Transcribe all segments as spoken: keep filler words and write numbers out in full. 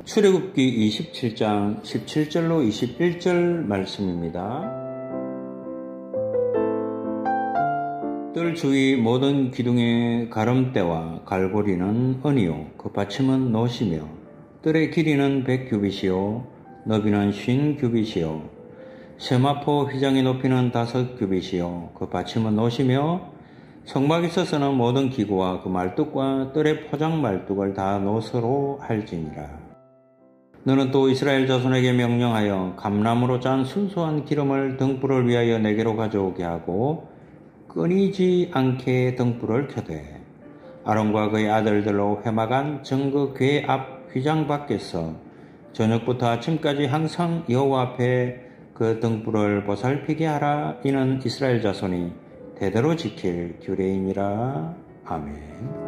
출애굽기 이십칠 장 십칠 절로 이십일 절 말씀입니다. 뜰 주위 모든 기둥의 가름대와 갈고리는 은이요, 그 받침은 노시며, 뜰의 길이는 백 규빗이요, 너비는 쉰 규빗이요, 세마포 휘장의 높이는 다섯 규빗이요, 그 받침은 노시며, 성막에 있어서는 모든 기구와 그 말뚝과 뜰의 포장 말뚝을 다 노소로 할지니라. 너는 또 이스라엘 자손에게 명령하여 감나무로 짠 순수한 기름을 등불을 위하여 내게로 가져오게 하고 끊이지 않게 등불을 켜되 아론과 그의 아들들로 회막안 정그 궤 앞 휘장 밖에서 저녁부터 아침까지 항상 여호와 앞에 그 등불을 보살피게 하라. 이는 이스라엘 자손이 대대로 지킬 규례이니라. 아멘.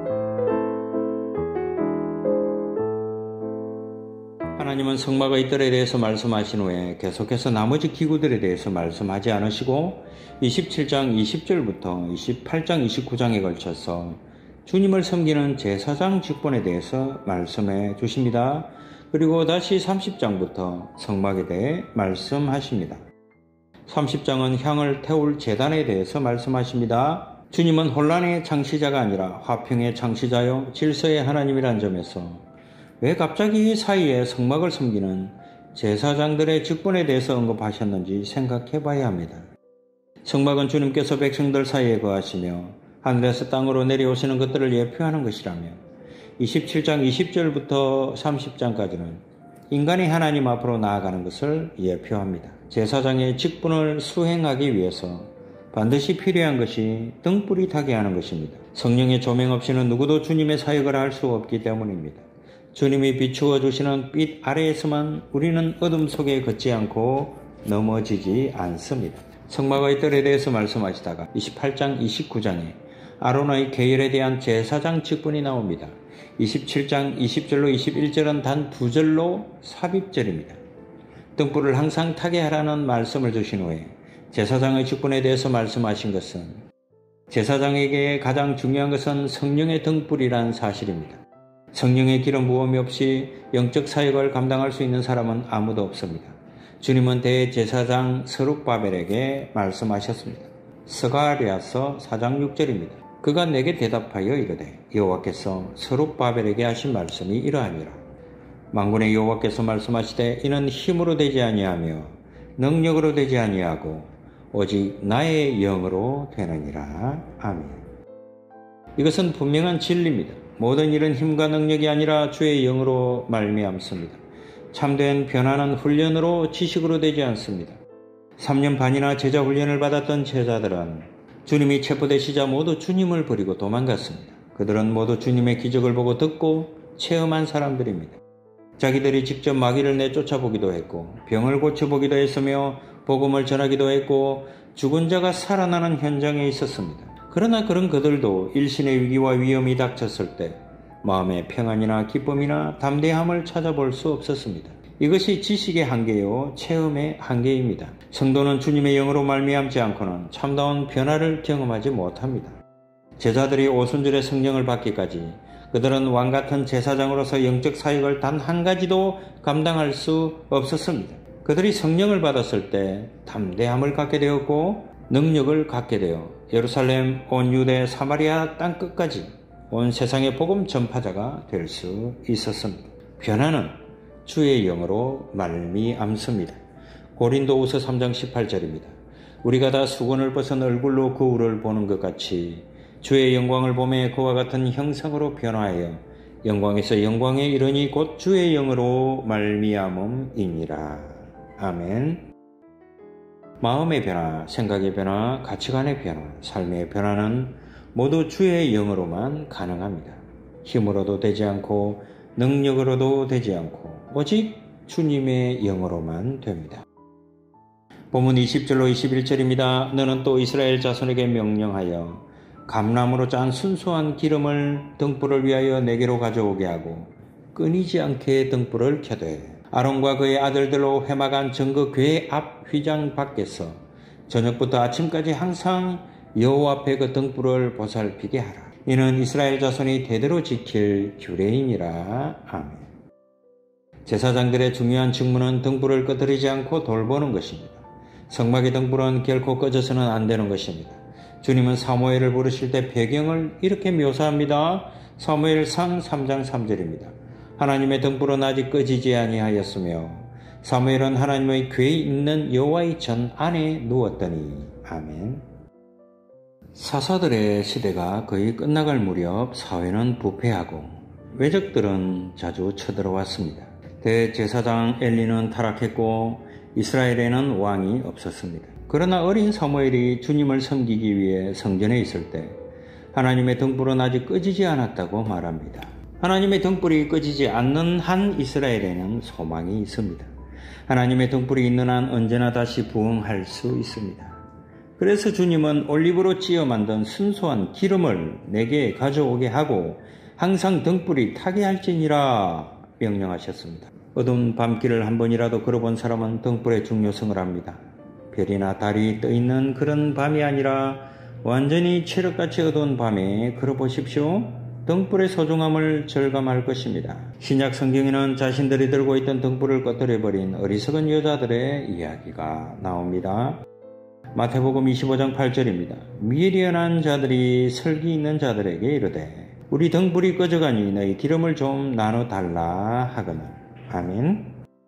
하나님은 성막의 뜰에 대해서 말씀하신 후에 계속해서 나머지 기구들에 대해서 말씀하지 않으시고 이십칠 장 이십 절부터 이십팔 장 이십구 장에 걸쳐서 주님을 섬기는 제사장 직분에 대해서 말씀해 주십니다. 그리고 다시 삼십 장부터 성막에 대해 말씀하십니다. 삼십 장은 향을 태울 제단에 대해서 말씀하십니다. 주님은 혼란의 창시자가 아니라 화평의 창시자요 질서의 하나님이란 점에서 왜 갑자기 이 사이에 성막을 섬기는 제사장들의 직분에 대해서 언급하셨는지 생각해 봐야 합니다. 성막은 주님께서 백성들 사이에 거하시며 하늘에서 땅으로 내려오시는 것들을 예표하는 것이라며 이십칠 장 이십 절부터 삼십 장까지는 인간이 하나님 앞으로 나아가는 것을 예표합니다. 제사장의 직분을 수행하기 위해서 반드시 필요한 것이 등불이 타게 하는 것입니다. 성령의 조명 없이는 누구도 주님의 사역을 할 수 없기 때문입니다. 주님이 비추어 주시는 빛 아래에서만 우리는 어둠 속에 걷지 않고 넘어지지 않습니다. 성막의 뜰에 대해서 말씀하시다가 이십팔 장 이십구 장에 아론의 계율에 대한 제사장 직분이 나옵니다. 이십칠 장 이십 절로 이십일 절은 단 두 절로 삽입절입니다. 등불을 항상 타게 하라는 말씀을 주신 후에 제사장의 직분에 대해서 말씀하신 것은 제사장에게 가장 중요한 것은 성령의 등불이란 사실입니다. 성령의 기름 부음이 없이 영적 사역을 감당할 수 있는 사람은 아무도 없습니다. 주님은 대제사장 스룹바벨에게 말씀하셨습니다. 스가랴서 사 장 육 절입니다. 그가 내게 대답하여 이르되 여호와께서 스룹바벨에게 하신 말씀이 이러하니라. 만군의 여호와께서 말씀하시되 이는 힘으로 되지 아니하며 능력으로 되지 아니하고 오직 나의 영으로 되느니라. 아멘. 이것은 분명한 진리입니다. 모든 일은 힘과 능력이 아니라 주의 영으로 말미암습니다. 참된 변화는 훈련으로 지식으로 되지 않습니다. 삼 년 반이나 제자 훈련을 받았던 제자들은 주님이 체포되시자 모두 주님을 버리고 도망갔습니다. 그들은 모두 주님의 기적을 보고 듣고 체험한 사람들입니다. 자기들이 직접 마귀를 내쫓아보기도 했고 병을 고쳐보기도 했으며 복음을 전하기도 했고 죽은 자가 살아나는 현장에 있었습니다. 그러나 그런 그들도 일신의 위기와 위험이 닥쳤을 때 마음의 평안이나 기쁨이나 담대함을 찾아볼 수 없었습니다. 이것이 지식의 한계요 체험의 한계입니다. 성도는 주님의 영으로 말미암지 않고는 참다운 변화를 경험하지 못합니다. 제자들이 오순절의 성령을 받기까지 그들은 왕같은 제사장으로서 영적 사역을 단 한 가지도 감당할 수 없었습니다. 그들이 성령을 받았을 때 담대함을 갖게 되었고 능력을 갖게 되어 예루살렘, 온 유대, 사마리아 땅끝까지 온 세상의 복음 전파자가 될 수 있었습니다. 변화는 주의 영으로 말미암습니다. 고린도후서 삼 장 십팔 절입니다. 우리가 다 수건을 벗은 얼굴로 거울을 보는 것 같이 주의 영광을 보매 그와 같은 형상으로 변화하여 영광에서 영광에 이르니 곧 주의 영으로 말미암음이니라. 아멘. 마음의 변화, 생각의 변화, 가치관의 변화, 삶의 변화는 모두 주의 영으로만 가능합니다. 힘으로도 되지 않고 능력으로도 되지 않고 오직 주님의 영으로만 됩니다. 본문 이십 절로 이십일 절입니다. 너는 또 이스라엘 자손에게 명령하여 감나무로 짠 순수한 기름을 등불을 위하여 내게로 가져오게 하고 끊이지 않게 등불을 켜되 아론과 그의 아들들로 회막안 정그 궤 앞 휘장 밖에서 저녁부터 아침까지 항상 여호와 앞에 그 등불을 보살피게 하라. 이는 이스라엘 자손이 대대로 지킬 규례이니라. 아멘. 제사장들의 중요한 직무는 등불을 꺼뜨리지 않고 돌보는 것입니다. 성막의 등불은 결코 꺼져서는 안 되는 것입니다. 주님은 사무엘을 부르실 때 배경을 이렇게 묘사합니다. 사무엘상 삼 장 삼 절입니다. 하나님의 등불은 아직 꺼지지 아니하였으며 사무엘은 하나님의 궤에 있는 여호와의 전 안에 누웠더니. 아멘. 사사들의 시대가 거의 끝나갈 무렵 사회는 부패하고 외적들은 자주 쳐들어왔습니다. 대제사장 엘리는 타락했고 이스라엘에는 왕이 없었습니다. 그러나 어린 사무엘이 주님을 섬기기 위해 성전에 있을 때 하나님의 등불은 아직 꺼지지 않았다고 말합니다. 하나님의 등불이 꺼지지 않는 한 이스라엘에는 소망이 있습니다. 하나님의 등불이 있는 한 언제나 다시 부흥할 수 있습니다. 그래서 주님은 올리브로 찌어 만든 순수한 기름을 내게 가져오게 하고 항상 등불이 타게 할지니라 명령하셨습니다. 어두운 밤길을 한 번이라도 걸어본 사람은 등불의 중요성을 압니다. 별이나 달이 떠있는 그런 밤이 아니라 완전히 칠흑같이 어두운 밤에 걸어보십시오. 등불의 소중함을 절감할 것입니다. 신약 성경에는 자신들이 들고 있던 등불을 꺼뜨려버린 어리석은 여자들의 이야기가 나옵니다. 마태복음 이십오 장 팔 절입니다. 미련한 자들이 설기 있는 자들에게 이르되 우리 등불이 꺼져가니 너희 기름을 좀 나눠달라 하거늘. 아멘.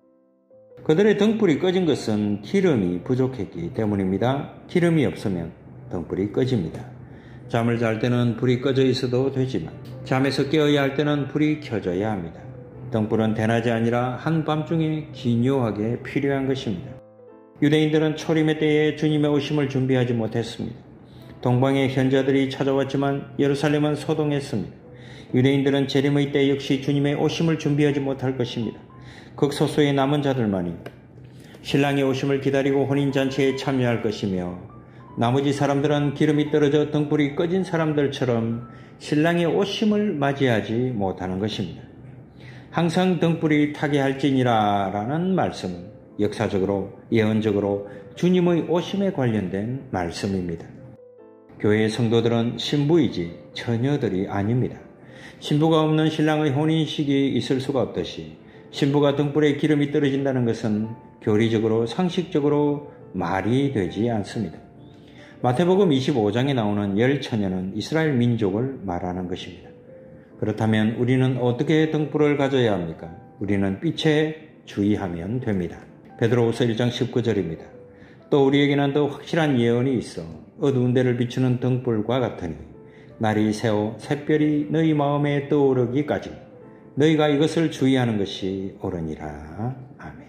그들의 등불이 꺼진 것은 기름이 부족했기 때문입니다. 기름이 없으면 등불이 꺼집니다. 잠을 잘 때는 불이 꺼져 있어도 되지만 잠에서 깨어야 할 때는 불이 켜져야 합니다. 등불은 대낮이 아니라 한밤중에 기묘하게 필요한 것입니다. 유대인들은 초림의 때에 주님의 오심을 준비하지 못했습니다. 동방의 현자들이 찾아왔지만 예루살렘은 소동했습니다. 유대인들은 재림의 때 역시 주님의 오심을 준비하지 못할 것입니다. 극소수의 남은 자들만이 신랑의 오심을 기다리고 혼인잔치에 참여할 것이며 나머지 사람들은 기름이 떨어져 등불이 꺼진 사람들처럼 신랑의 오심을 맞이하지 못하는 것입니다. 항상 등불이 타게 할지니라 라는 말씀은 역사적으로 예언적으로 주님의 오심에 관련된 말씀입니다. 교회의 성도들은 신부이지 처녀들이 아닙니다. 신부가 없는 신랑의 혼인식이 있을 수가 없듯이 신부가 등불에 기름이 떨어진다는 것은 교리적으로 상식적으로 말이 되지 않습니다. 마태복음 이십오 장에 나오는 열 처녀는 이스라엘 민족을 말하는 것입니다. 그렇다면 우리는 어떻게 등불을 가져야 합니까? 우리는 빛에 주의하면 됩니다. 베드로후서 일 장 십구 절입니다. 또 우리에게는 더 확실한 예언이 있어 어두운 데를 비추는 등불과 같으니 날이 새어 샛별이 너희 마음에 떠오르기까지 너희가 이것을 주의하는 것이 옳으니라. 아멘.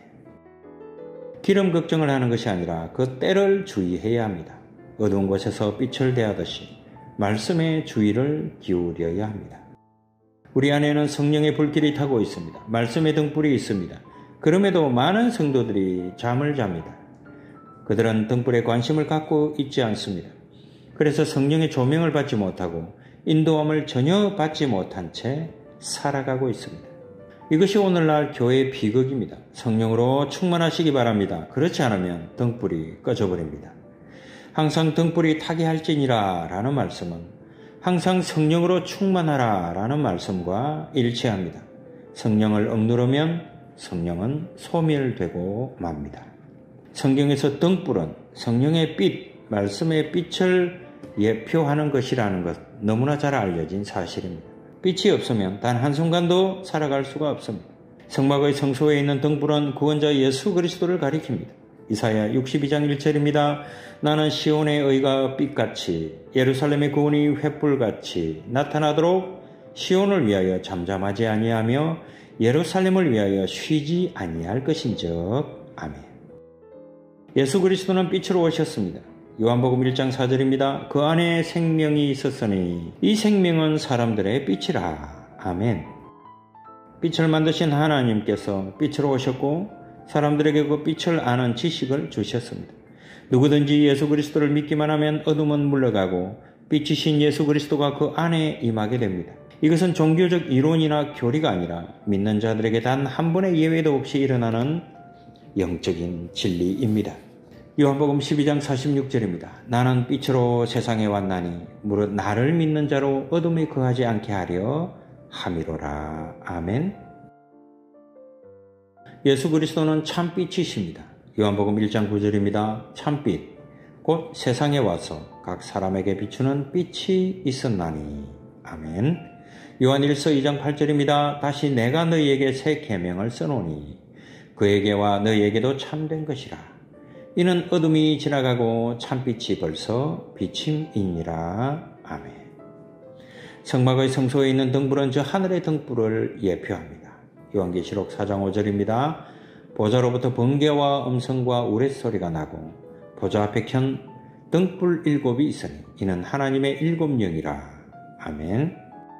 기름 걱정을 하는 것이 아니라 그 때를 주의해야 합니다. 어두운 곳에서 빛을 대하듯이 말씀에 주의를 기울여야 합니다. 우리 안에는 성령의 불길이 타고 있습니다. 말씀의 등불이 있습니다. 그럼에도 많은 성도들이 잠을 잡니다. 그들은 등불에 관심을 갖고 있지 않습니다. 그래서 성령의 조명을 받지 못하고 인도함을 전혀 받지 못한 채 살아가고 있습니다. 이것이 오늘날 교회의 비극입니다. 성령으로 충만하시기 바랍니다. 그렇지 않으면 등불이 꺼져버립니다. 항상 등불이 타게 할지니라 라는 말씀은 항상 성령으로 충만하라 라는 말씀과 일치합니다. 성령을 억누르면 성령은 소멸되고 맙니다. 성경에서 등불은 성령의 빛, 말씀의 빛을 예표하는 것이라는 것 너무나 잘 알려진 사실입니다. 빛이 없으면 단 한순간도 살아갈 수가 없습니다. 성막의 성소에 있는 등불은 구원자 예수 그리스도를 가리킵니다. 이사야 육십이 장 일 절입니다. 나는 시온의 의가 빛같이 예루살렘의 구원이 횃불같이 나타나도록 시온을 위하여 잠잠하지 아니하며 예루살렘을 위하여 쉬지 아니할 것인즉. 아멘. 예수 그리스도는 빛으로 오셨습니다. 요한복음 일 장 사 절입니다. 그 안에 생명이 있었으니 이 생명은 사람들의 빛이라. 아멘. 빛을 만드신 하나님께서 빛으로 오셨고 사람들에게 그 빛을 아는 지식을 주셨습니다. 누구든지 예수 그리스도를 믿기만 하면 어둠은 물러가고 빛이신 예수 그리스도가 그 안에 임하게 됩니다. 이것은 종교적 이론이나 교리가 아니라 믿는 자들에게 단 한 번의 예외도 없이 일어나는 영적인 진리입니다. 요한복음 십이 장 사십육 절입니다. 나는 빛으로 세상에 왔나니 무릇 나를 믿는 자로 어둠에 거하지 않게 하려 함이로라. 아멘. 예수 그리스도는 참빛이십니다. 요한복음 일 장 구 절입니다. 참빛, 곧 세상에 와서 각 사람에게 비추는 빛이 있었나니. 아멘. 요한 일서 이 장 팔 절입니다. 다시 내가 너희에게 새 계명을 써노니 그에게와 너희에게도 참된 것이라. 이는 어둠이 지나가고 참빛이 벌써 비침이니라. 아멘. 성막의 성소에 있는 등불은 저 하늘의 등불을 예표합니다. 요한계시록 사 장 오 절입니다. 보좌로부터 번개와 음성과 우레소리가 나고 보좌 앞에 켠 등불 일곱이 있으니 이는 하나님의 일곱 영이라. 아멘.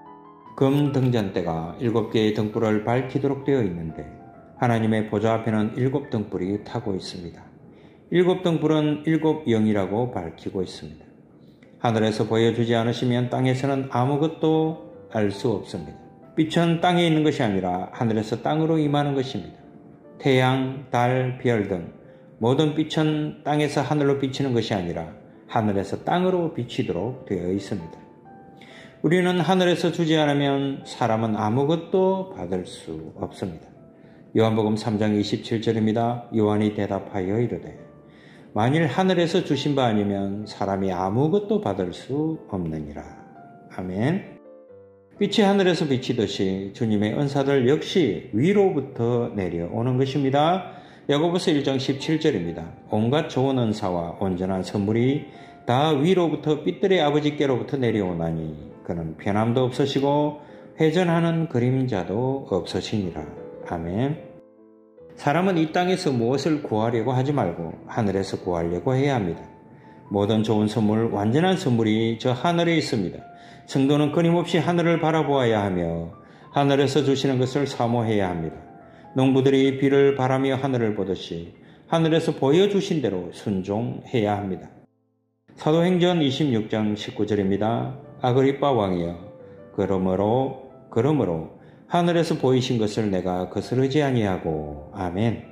금 등잔대가 일곱 개의 등불을 밝히도록 되어 있는데 하나님의 보좌 앞에는 일곱 등불이 타고 있습니다. 일곱 등불은 일곱 영이라고 밝히고 있습니다. 하늘에서 보여주지 않으시면 땅에서는 아무것도 알 수 없습니다. 빛은 땅에 있는 것이 아니라 하늘에서 땅으로 임하는 것입니다. 태양, 달, 별 등 모든 빛은 땅에서 하늘로 비치는 것이 아니라 하늘에서 땅으로 비치도록 되어 있습니다. 우리는 하늘에서 주지 않으면 사람은 아무것도 받을 수 없습니다. 요한복음 삼 장 이십칠 절입니다. 요한이 대답하여 이르되 만일 하늘에서 주신 바 아니면 사람이 아무것도 받을 수 없느니라. 아멘. 빛이 하늘에서 비치듯이 주님의 은사들 역시 위로부터 내려오는 것입니다. 야고보서 일 장 십칠 절입니다. 온갖 좋은 은사와 온전한 선물이 다 위로부터 빛들의 아버지께로부터 내려오나니 그는 변함도 없으시고 회전하는 그림자도 없으시니라. 아멘. 사람은 이 땅에서 무엇을 구하려고 하지 말고 하늘에서 구하려고 해야 합니다. 모든 좋은 선물, 완전한 선물이 저 하늘에 있습니다. 성도는 끊임없이 하늘을 바라보아야 하며 하늘에서 주시는 것을 사모해야 합니다. 농부들이 비를 바라며 하늘을 보듯이 하늘에서 보여주신 대로 순종해야 합니다. 사도행전 이십육 장 십구 절입니다. 아그리빠 왕이여, 그러므로 그러므로 하늘에서 보이신 것을 내가 거스르지 아니하고. 아멘.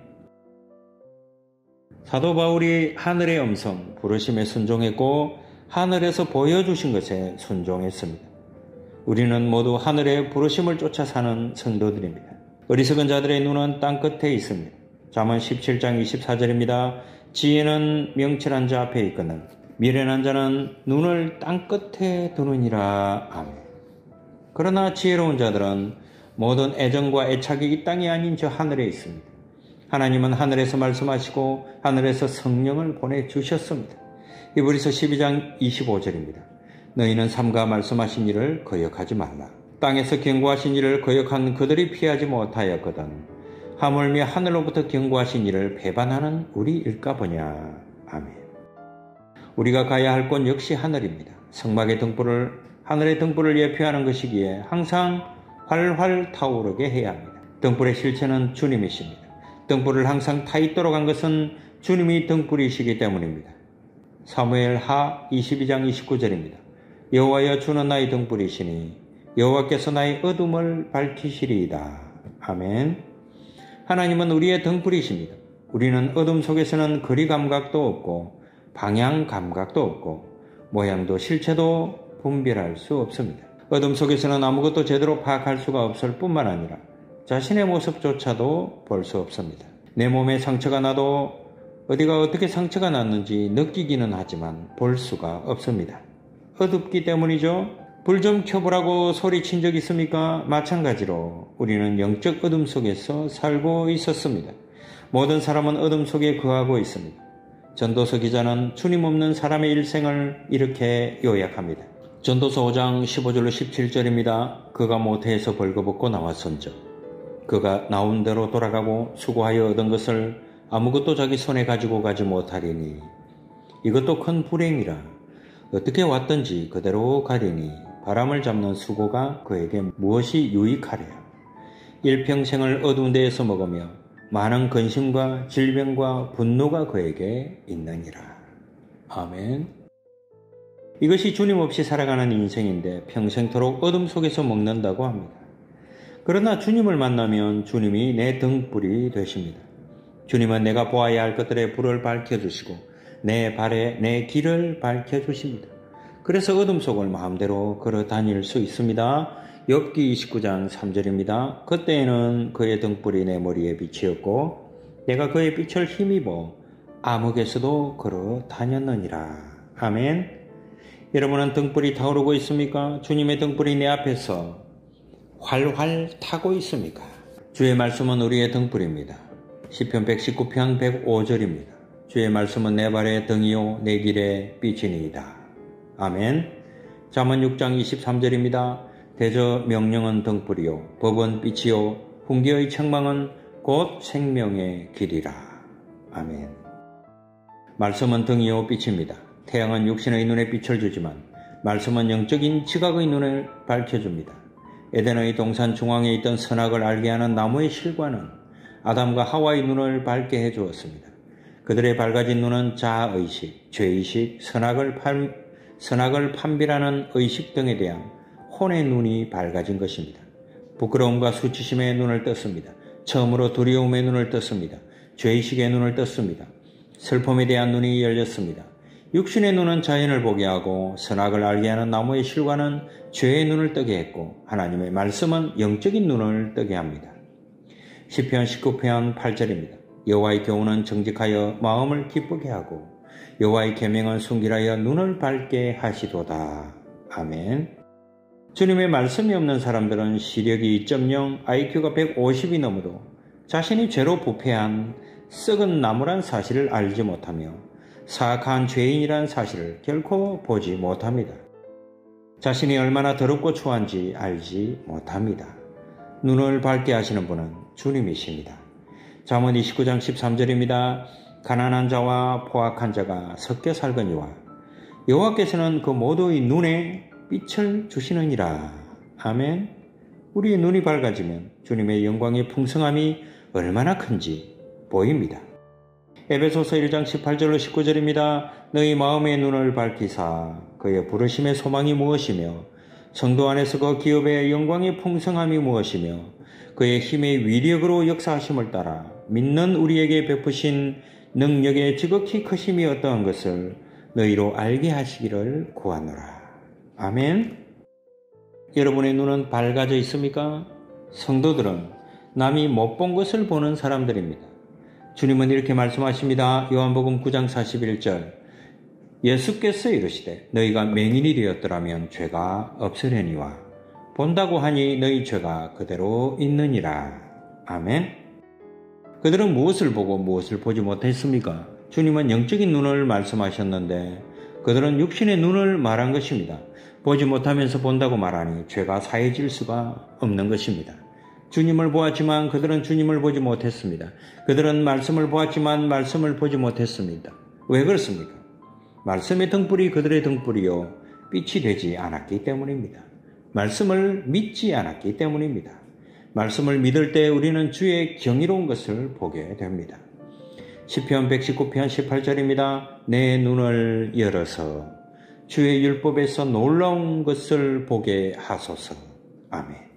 사도 바울이 하늘의 음성, 부르심에 순종했고 하늘에서 보여주신 것에 순종했습니다. 우리는 모두 하늘의 부르심을 쫓아 사는 성도들입니다. 어리석은 자들의 눈은 땅끝에 있습니다. 잠언 십칠 장 이십사 절입니다. 지혜는 명철한 자 앞에 있거늘 미련한 자는 눈을 땅끝에 두느니라. 아멘. 그러나 지혜로운 자들은 모든 애정과 애착이 이 땅이 아닌 저 하늘에 있습니다. 하나님은 하늘에서 말씀하시고 하늘에서 성령을 보내주셨습니다. 히브리서 십이 장 이십오 절입니다. 너희는 삼가 말씀하신 일을 거역하지 말라. 땅에서 경고하신 일을 거역한 그들이 피하지 못하였거든 하물며 하늘로부터 경고하신 일을 배반하는 우리일까 보냐. 아멘. 우리가 가야 할 곳 역시 하늘입니다. 성막의 등불을 하늘의 등불을 예표하는 것이기에 항상 활활 타오르게 해야 합니다. 등불의 실체는 주님이십니다. 등불을 항상 타 있도록 한 것은 주님이 등불이시기 때문입니다. 사무엘 하 이십이 장 이십구 절입니다. 여호와여 주는 나의 등불이시니 여호와께서 나의 어둠을 밝히시리이다. 아멘. 하나님은 우리의 등불이십니다. 우리는 어둠 속에서는 거리 감각도 없고 방향 감각도 없고 모양도 실체도 분별할 수 없습니다. 어둠 속에서는 아무것도 제대로 파악할 수가 없을 뿐만 아니라 자신의 모습조차도 볼 수 없습니다. 내 몸에 상처가 나도 어디가 어떻게 상처가 났는지 느끼기는 하지만 볼 수가 없습니다. 어둡기 때문이죠. 불 좀 켜보라고 소리친 적 있습니까? 마찬가지로 우리는 영적 어둠 속에서 살고 있었습니다. 모든 사람은 어둠 속에 거하고 있습니다. 전도서 기자는 주님 없는 사람의 일생을 이렇게 요약합니다. 전도서 오 장 십오 절로 십칠 절입니다. 그가 모태에서 벌거벗고 나왔은즉 그가 나온 대로 돌아가고 수고하여 얻은 것을 아무것도 자기 손에 가지고 가지 못하리니 이것도 큰 불행이라. 어떻게 왔든지 그대로 가리니 바람을 잡는 수고가 그에게 무엇이 유익하랴. 일평생을 어두운 데에서 먹으며 많은 근심과 질병과 분노가 그에게 있느니라. 아멘. 이것이 주님 없이 살아가는 인생인데 평생토록 어둠 속에서 먹는다고 합니다. 그러나 주님을 만나면 주님이 내 등불이 되십니다. 주님은 내가 보아야 할 것들의 불을 밝혀주시고 내 발에 내 길을 밝혀주십니다. 그래서 어둠 속을 마음대로 걸어 다닐 수 있습니다. 욥기 이십구 장 삼 절입니다. 그때에는 그의 등불이 내 머리에 빛이었고 내가 그의 빛을 힘입어 암흑에서도 걸어 다녔느니라. 아멘. 여러분은 등불이 타오르고 있습니까? 주님의 등불이 내 앞에서 활활 타고 있습니까? 주의 말씀은 우리의 등불입니다. 시편 백십구 편 백오 절입니다. 주의 말씀은 내 발의 등이요 내 길의 빛이니이다. 아멘. 잠언 육 장 이십삼 절입니다. 대저 명령은 등불이요 법은 빛이요 훈계의 책망은 곧 생명의 길이라. 아멘. 말씀은 등이요 빛입니다. 태양은 육신의 눈에 빛을 주지만 말씀은 영적인 지각의 눈을 밝혀줍니다. 에덴의 동산 중앙에 있던 선악을 알게 하는 나무의 실과는 아담과 하와의 눈을 밝게 해주었습니다. 그들의 밝아진 눈은 자아의식, 죄의식, 선악을, 판, 선악을 판별하는 의식 등에 대한 혼의 눈이 밝아진 것입니다. 부끄러움과 수치심의 눈을 떴습니다. 처음으로 두려움의 눈을 떴습니다. 죄의식의 눈을 떴습니다. 슬픔에 대한 눈이 열렸습니다. 육신의 눈은 자연을 보게 하고 선악을 알게 하는 나무의 실과는 죄의 눈을 뜨게 했고 하나님의 말씀은 영적인 눈을 뜨게 합니다. 시편 십구 편 팔 절입니다. 여호와의 교훈은 정직하여 마음을 기쁘게 하고 여호와의 계명은 순결하여 눈을 밝게 하시도다. 아멘. 주님의 말씀이 없는 사람들은 시력이 이 점 영, 아이큐가 백오십이 넘어도 자신이 죄로 부패한 썩은 나무란 사실을 알지 못하며 사악한 죄인이란 사실을 결코 보지 못합니다. 자신이 얼마나 더럽고 추한지 알지 못합니다. 눈을 밝게 하시는 분은 주님이십니다. 잠언 이십구 장 십삼 절입니다. 가난한 자와 포악한 자가 섞여 살거니와 여호와께서는 그 모두의 눈에 빛을 주시느니라. 아멘. 우리의 눈이 밝아지면 주님의 영광의 풍성함이 얼마나 큰지 보입니다. 에베소서 일 장 십팔 절로 십구 절입니다. 너희 마음의 눈을 밝히사 그의 부르심의 소망이 무엇이며 성도 안에서 그 기업의 영광의 풍성함이 무엇이며 그의 힘의 위력으로 역사하심을 따라 믿는 우리에게 베푸신 능력의 지극히 크심이 어떠한 것을 너희로 알게 하시기를 구하노라. 아멘. 여러분의 눈은 밝아져 있습니까? 성도들은 남이 못 본 것을 보는 사람들입니다. 주님은 이렇게 말씀하십니다. 요한복음 구 장 사십일 절. 예수께서 이르시되 너희가 맹인이 되었더라면 죄가 없으려니와 본다고 하니 너희 죄가 그대로 있느니라. 아멘. 그들은 무엇을 보고 무엇을 보지 못했습니까? 주님은 영적인 눈을 말씀하셨는데 그들은 육신의 눈을 말한 것입니다. 보지 못하면서 본다고 말하니 죄가 사해질 수가 없는 것입니다. 주님을 보았지만 그들은 주님을 보지 못했습니다. 그들은 말씀을 보았지만 말씀을 보지 못했습니다. 왜 그렇습니까? 말씀의 등불이 그들의 등불이요 빛이 되지 않았기 때문입니다. 말씀을 믿지 않았기 때문입니다. 말씀을 믿을 때 우리는 주의 경이로운 것을 보게 됩니다. 시편 백십구 편 십팔 절입니다. 내 눈을 열어서 주의 율법에서 놀라운 것을 보게 하소서. 아멘.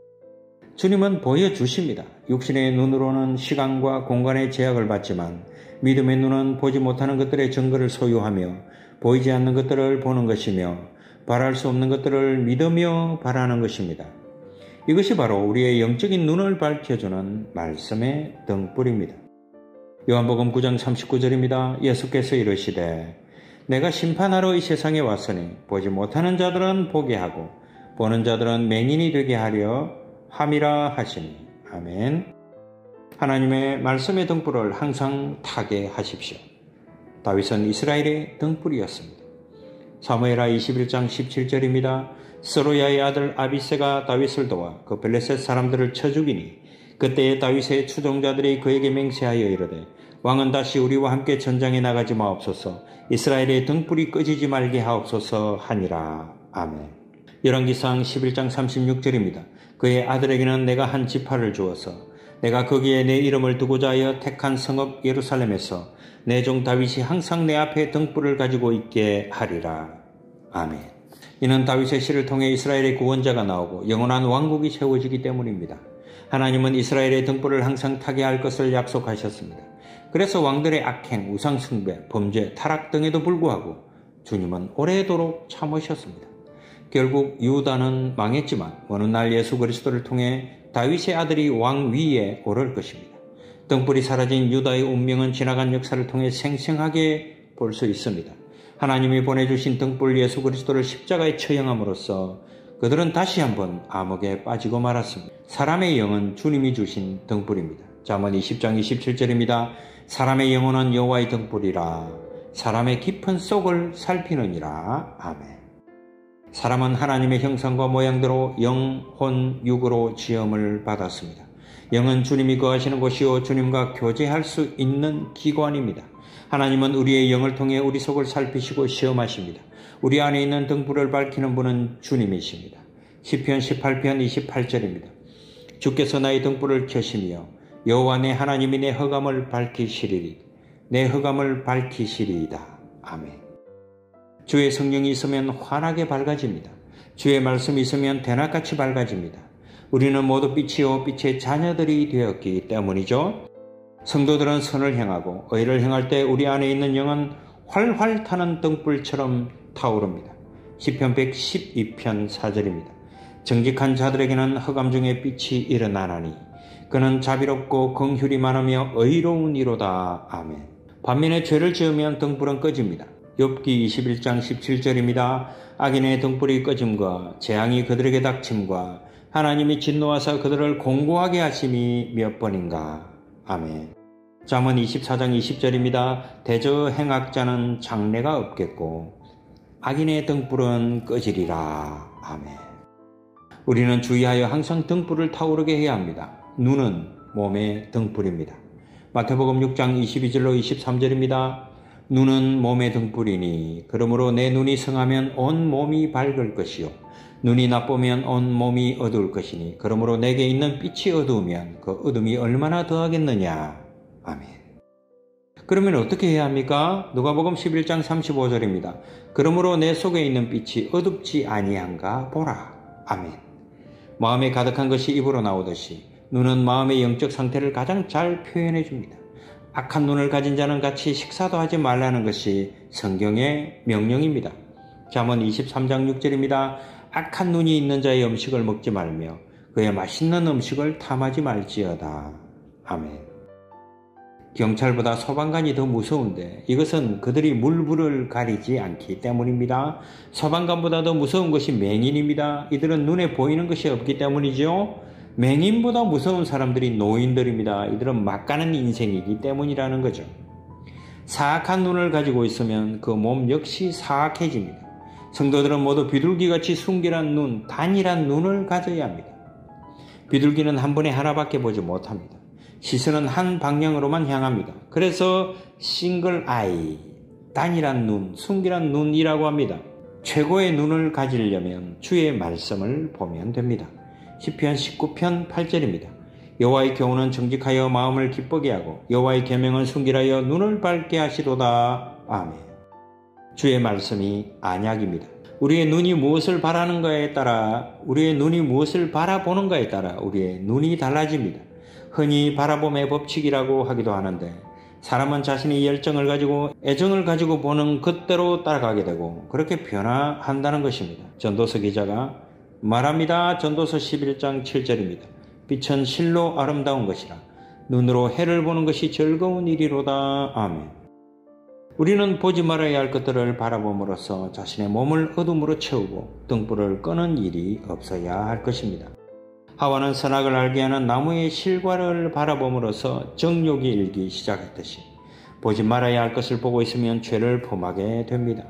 주님은 보여주십니다. 육신의 눈으로는 시간과 공간의 제약을 받지만 믿음의 눈은 보지 못하는 것들의 증거를 소유하며 보이지 않는 것들을 보는 것이며 바랄 수 없는 것들을 믿으며 바라는 것입니다. 이것이 바로 우리의 영적인 눈을 밝혀주는 말씀의 등불입니다. 요한복음 구 장 삼십구 절입니다. 예수께서 이르시되 내가 심판하러 이 세상에 왔으니 보지 못하는 자들은 보게 하고 보는 자들은 맹인이 되게 하려 함이라 하시니. 아멘. 하나님의 말씀의 등불을 항상 타게 하십시오. 다윗은 이스라엘의 등불이었습니다. 사무엘하 이십일 장 십칠 절입니다. 스루야의 아들 아비새가 다윗을 도와 그 블레셋 사람들을 쳐 죽이니 그때에 다윗의 추종자들이 그에게 맹세하여 이르되 왕은 다시 우리와 함께 전장에 나가지 마옵소서. 이스라엘의 등불이 꺼지지 말게 하옵소서 하니라. 아멘. 열왕기상 십일 장 삼십육 절입니다. 그의 아들에게는 내가 한 지파를 주어서 내가 거기에 내 이름을 두고자 하여 택한 성읍 예루살렘에서 내 종 다윗이 항상 내 앞에 등불을 가지고 있게 하리라. 아멘. 이는 다윗의 시를 통해 이스라엘의 구원자가 나오고 영원한 왕국이 세워지기 때문입니다. 하나님은 이스라엘의 등불을 항상 타게 할 것을 약속하셨습니다. 그래서 왕들의 악행, 우상숭배, 범죄, 타락 등에도 불구하고 주님은 오래도록 참으셨습니다. 결국 유다는 망했지만 어느 날 예수 그리스도를 통해 다윗의 아들이 왕 위에 오를 것입니다. 등불이 사라진 유다의 운명은 지나간 역사를 통해 생생하게 볼 수 있습니다. 하나님이 보내주신 등불 예수 그리스도를 십자가에 처형함으로써 그들은 다시 한번 암흑에 빠지고 말았습니다. 사람의 영은 주님이 주신 등불입니다. 잠언 이십 장 이십칠 절입니다. 사람의 영혼은 여호와의 등불이라 사람의 깊은 속을 살피느니라. 아멘. 사람은 하나님의 형상과 모양대로 영, 혼, 육으로 지음을 받았습니다. 영은 주님이 거하시는 곳이요 주님과 교제할 수 있는 기관입니다. 하나님은 우리의 영을 통해 우리 속을 살피시고 시험하십니다. 우리 안에 있는 등불을 밝히는 분은 주님이십니다. 시편 십팔 편 이십팔 절입니다. 주께서 나의 등불을 켜시며 여호와 내 하나님이 내 흑암을 밝히시리니 내 흑암을 밝히시리이다. 아멘. 주의 성령이 있으면 환하게 밝아집니다. 주의 말씀이 있으면 대낮같이 밝아집니다. 우리는 모두 빛이요 빛의 자녀들이 되었기 때문이죠. 성도들은 선을 행하고 의를 행할 때 우리 안에 있는 영은 활활 타는 등불처럼 타오릅니다. 시편 백십이 편 사 절입니다. 정직한 자들에게는 흑암 중에 빛이 일어나나니 그는 자비롭고 긍휼이 많으며 의로운 이로다. 아멘. 반면에 죄를 지으면 등불은 꺼집니다. 욥기 이십일 장 십칠 절입니다. 악인의 등불이 꺼짐과 재앙이 그들에게 닥침과 하나님이 진노하사 그들을 공고하게 하심이 몇 번인가. 아멘. 잠언 이십사 장 이십 절입니다. 대저 행악자는 장래가 없겠고 악인의 등불은 꺼지리라. 아멘. 우리는 주의하여 항상 등불을 타오르게 해야 합니다. 눈은 몸의 등불입니다. 마태복음 육 장 이십이 절로 이십삼 절입니다. 눈은 몸의 등불이니 그러므로 내 눈이 성하면 온 몸이 밝을 것이요 눈이 나쁘면 온 몸이 어두울 것이니 그러므로 내게 있는 빛이 어두우면 그 어둠이 얼마나 더하겠느냐. 아멘. 그러면 어떻게 해야 합니까? 누가복음 십일 장 삼십오 절입니다. 그러므로 내 속에 있는 빛이 어둡지 아니한가 보라. 아멘. 마음에 가득한 것이 입으로 나오듯이 눈은 마음의 영적 상태를 가장 잘 표현해 줍니다. 악한 눈을 가진 자는 같이 식사도 하지 말라는 것이 성경의 명령입니다. 잠언 이십삼 장 육 절입니다. 악한 눈이 있는 자의 음식을 먹지 말며 그의 맛있는 음식을 탐하지 말지어다. 아멘. 경찰보다 소방관이 더 무서운데 이것은 그들이 물불을 가리지 않기 때문입니다. 소방관보다 더 무서운 것이 맹인입니다. 이들은 눈에 보이는 것이 없기 때문이죠. 맹인보다 무서운 사람들이 노인들입니다. 이들은 막가는 인생이기 때문이라는 거죠. 사악한 눈을 가지고 있으면 그 몸 역시 사악해집니다. 성도들은 모두 비둘기같이 순결한 눈, 단일한 눈을 가져야 합니다. 비둘기는 한 번에 하나밖에 보지 못합니다. 시선은 한 방향으로만 향합니다. 그래서 싱글 아이, 단일한 눈, 순결한 눈이라고 합니다. 최고의 눈을 가지려면 주의 말씀을 보면 됩니다. 시편 십구 편 팔 절입니다. 여호와의 교훈은 정직하여 마음을 기쁘게 하고 여호와의 계명은 순결하여 눈을 밝게 하시도다. 아멘. 주의 말씀이 안약입니다. 우리의 눈이 무엇을 바라는가에 따라 우리의 눈이 무엇을 바라보는가에 따라 우리의 눈이 달라집니다. 흔히 바라봄의 법칙이라고 하기도 하는데 사람은 자신이 열정을 가지고 애정을 가지고 보는 것대로 따라가게 되고 그렇게 변화한다는 것입니다. 전도서 기자가 말합니다. 전도서 십일 장 칠 절입니다. 빛은 실로 아름다운 것이라 눈으로 해를 보는 것이 즐거운 일이로다. 아멘. 우리는 보지 말아야 할 것들을 바라봄으로써 자신의 몸을 어둠으로 채우고 등불을 끄는 일이 없어야 할 것입니다. 하와는 선악을 알게 하는 나무의 실과를 바라봄으로써 정욕이 일기 시작했듯이 보지 말아야 할 것을 보고 있으면 죄를 범하게 됩니다.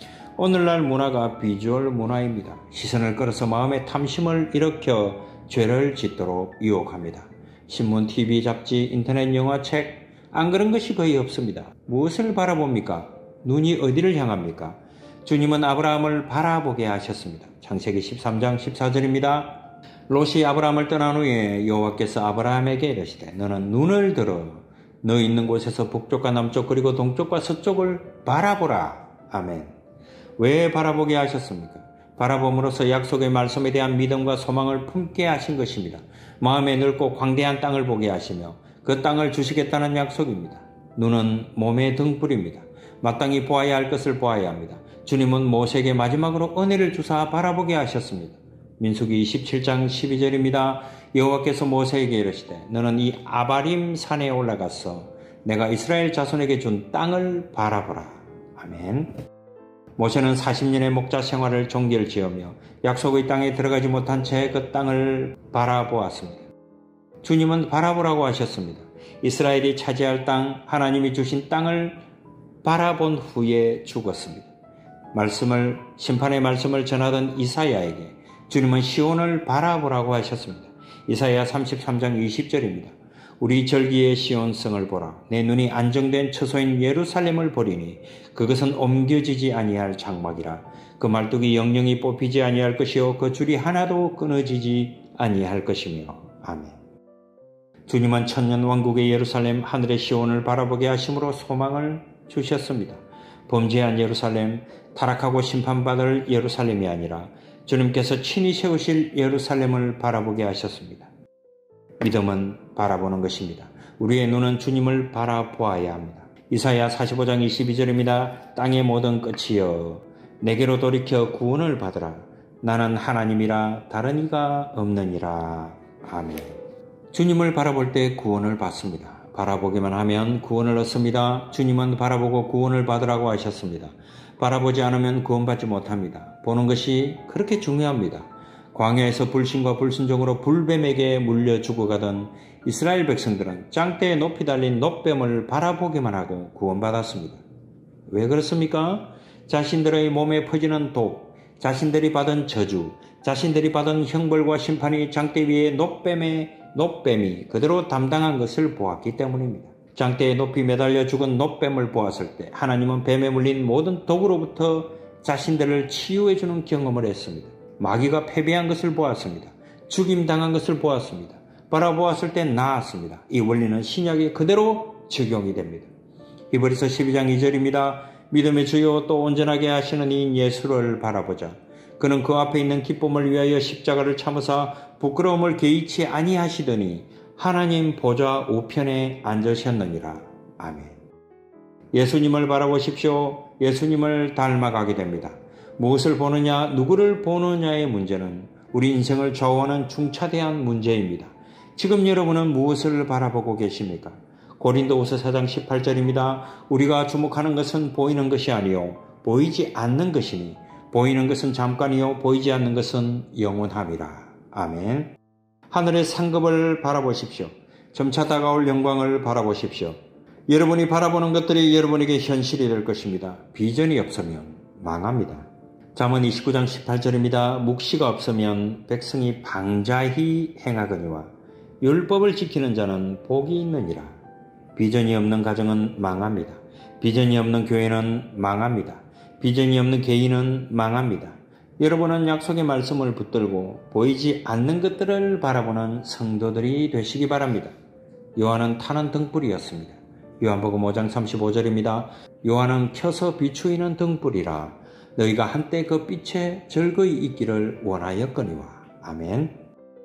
오늘날 문화가 비주얼 문화입니다. 시선을 끌어서 마음의 탐심을 일으켜 죄를 짓도록 유혹합니다. 신문, 티비, 잡지, 인터넷, 영화, 책, 안 그런 것이 거의 없습니다. 무엇을 바라봅니까? 눈이 어디를 향합니까? 주님은 아브라함을 바라보게 하셨습니다. 창세기 십삼 장 십사 절입니다. 롯이 아브라함을 떠난 후에 여호와께서 아브라함에게 이르시되 너는 눈을 들어 너 있는 곳에서 북쪽과 남쪽 그리고 동쪽과 서쪽을 바라보라. 아멘. 왜 바라보게 하셨습니까? 바라봄으로써 약속의 말씀에 대한 믿음과 소망을 품게 하신 것입니다. 마음에 넓고 광대한 땅을 보게 하시며 그 땅을 주시겠다는 약속입니다. 눈은 몸의 등불입니다. 마땅히 보아야 할 것을 보아야 합니다. 주님은 모세에게 마지막으로 은혜를 주사 바라보게 하셨습니다. 민수기 이십칠 장 십이 절입니다. 여호와께서 모세에게 이르시되 너는 이 아바림 산에 올라가서 내가 이스라엘 자손에게 준 땅을 바라보라. 아멘. 모세는 사십 년의 목자 생활을 종결지으며 약속의 땅에 들어가지 못한 채 그 땅을 바라보았습니다. 주님은 바라보라고 하셨습니다. 이스라엘이 차지할 땅, 하나님이 주신 땅을 바라본 후에 죽었습니다. 말씀을, 심판의 말씀을 전하던 이사야에게 주님은 시온을 바라보라고 하셨습니다. 이사야 삼십삼 장 이십 절입니다. 우리 절기의 시온성을 보라. 내 눈이 안정된 처소인 예루살렘을 보리니 그것은 옮겨지지 아니할 장막이라. 그 말뚝이 영영이 뽑히지 아니할 것이요 그 줄이 하나도 끊어지지 아니할 것이며. 아멘. 주님은 천년 왕국의 예루살렘 하늘의 시온을 바라보게 하심으로 소망을 주셨습니다. 범죄한 예루살렘, 타락하고 심판받을 예루살렘이 아니라 주님께서 친히 세우실 예루살렘을 바라보게 하셨습니다. 믿음은 바라보는 것입니다. 우리의 눈은 주님을 바라보아야 합니다. 이사야 사십오 장 이십이 절입니다. 땅의 모든 끝이여 내게로 돌이켜 구원을 받으라. 나는 하나님이라 다른 이가 없느니라. 아멘. 주님을 바라볼 때 구원을 받습니다. 바라보기만 하면 구원을 얻습니다. 주님은 바라보고 구원을 받으라고 하셨습니다. 바라보지 않으면 구원받지 못합니다. 보는 것이 그렇게 중요합니다. 광야에서 불신과 불순종으로 불뱀에게 물려 죽어가던 이스라엘 백성들은 짱대에 높이 달린 놋뱀을 바라보기만 하고 구원받았습니다. 왜 그렇습니까? 자신들의 몸에 퍼지는 독, 자신들이 받은 저주, 자신들이 받은 형벌과 심판이 짱대 위에 놋뱀의 놋뱀이 그대로 담당한 것을 보았기 때문입니다. 짱대에 높이 매달려 죽은 놋뱀을 보았을 때 하나님은 뱀에 물린 모든 독으로부터 자신들을 치유해주는 경험을 했습니다. 마귀가 패배한 것을 보았습니다. 죽임당한 것을 보았습니다. 바라보았을 때 나았습니다. 이 원리는 신약에 그대로 적용이 됩니다. 히브리서 십이 장 이 절입니다. 믿음의 주요 또 온전하게 하시는 이 예수를 바라보자. 그는 그 앞에 있는 기쁨을 위하여 십자가를 참으사 부끄러움을 개의치 아니하시더니 하나님 보좌 우편에 앉으셨느니라. 아멘. 예수님을 바라보십시오. 예수님을 닮아가게 됩니다. 무엇을 보느냐, 누구를 보느냐의 문제는 우리 인생을 좌우하는 중차대한 문제입니다. 지금 여러분은 무엇을 바라보고 계십니까? 고린도후서 사 장 십팔 절입니다. 우리가 주목하는 것은 보이는 것이 아니요 보이지 않는 것이니 보이는 것은 잠깐이요 보이지 않는 것은 영원함이라. 아멘. 하늘의 상급을 바라보십시오. 점차 다가올 영광을 바라보십시오. 여러분이 바라보는 것들이 여러분에게 현실이 될 것입니다. 비전이 없으면 망합니다. 잠언 이십구 장 십팔 절입니다. 묵시가 없으면 백성이 방자히 행하거니와 율법을 지키는 자는 복이 있느니라. 비전이 없는 가정은 망합니다. 비전이 없는 교회는 망합니다. 비전이 없는 개인은 망합니다. 여러분은 약속의 말씀을 붙들고 보이지 않는 것들을 바라보는 성도들이 되시기 바랍니다. 요한은 타는 등불이었습니다. 요한복음 오 장 삼십오 절입니다. 요한은 켜서 비추이는 등불이라 너희가 한때 그 빛에 즐거이 있기를 원하였거니와. 아멘.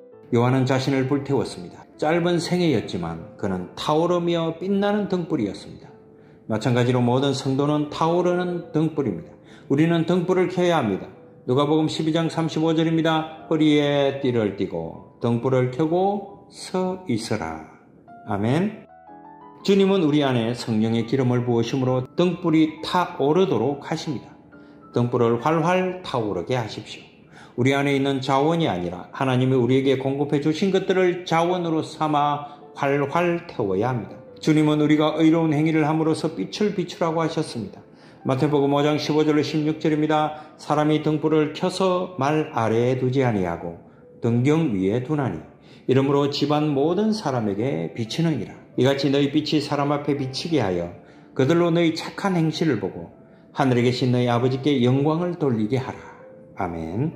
요한은 자신을 불태웠습니다. 짧은 생애였지만 그는 타오르며 빛나는 등불이었습니다. 마찬가지로 모든 성도는 타오르는 등불입니다. 우리는 등불을 켜야 합니다. 누가복음 십이 장 삼십오 절입니다. 허리에 띠를 띠고 등불을 켜고 서 있으라. 아멘. 주님은 우리 안에 성령의 기름을 부으심으로 등불이 타오르도록 하십니다. 등불을 활활 타오르게 하십시오. 우리 안에 있는 자원이 아니라 하나님이 우리에게 공급해 주신 것들을 자원으로 삼아 활활 태워야 합니다. 주님은 우리가 의로운 행위를 함으로써 빛을 비추라고 하셨습니다. 마태복음 오 장 십오 절로 십육 절입니다. 사람이 등불을 켜서 말 아래에 두지 아니하고 등경 위에 두나니 이러므로 집안 모든 사람에게 비치느니라. 이같이 너희 빛이 사람 앞에 비치게 하여 그들로 너희 착한 행실을 보고 하늘에 계신 너희 아버지께 영광을 돌리게 하라. 아멘.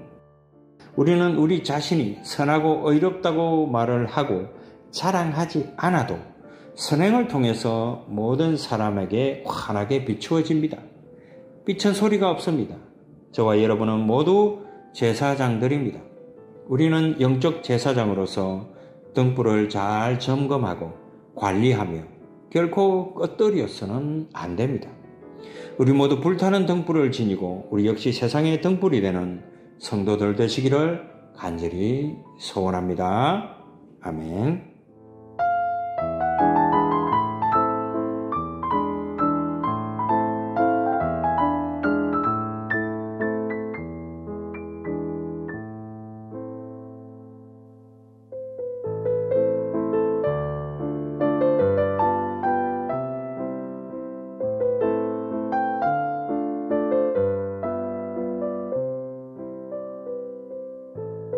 우리는 우리 자신이 선하고 의롭다고 말을 하고 자랑하지 않아도 선행을 통해서 모든 사람에게 환하게 비추어집니다. 빛은 소리가 없습니다. 저와 여러분은 모두 제사장들입니다. 우리는 영적 제사장으로서 등불을 잘 점검하고 관리하며 결코 끄떡이어서는 안 됩니다. 우리 모두 불타는 등불을 지니고 우리 역시 세상의 등불이 되는 성도들 되시기를 간절히 소원합니다. 아멘.